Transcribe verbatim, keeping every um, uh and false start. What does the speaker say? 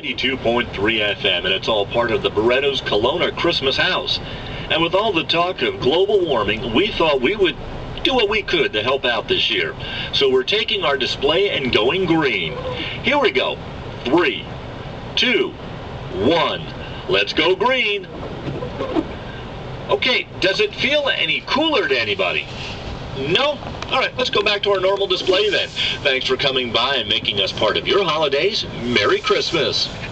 ninety-two point three F M, and it's all part of the Barretto's Kelowna Christmas House. And with all the talk of global warming, we thought we would do what we could to help out this year. So we're taking our display and going green. Here we go. Three, two, one. Let's go green. Okay, does it feel any cooler to anybody? No? All right, let's go back to our normal display then. Thanks for coming by and making us part of your holidays. Merry Christmas.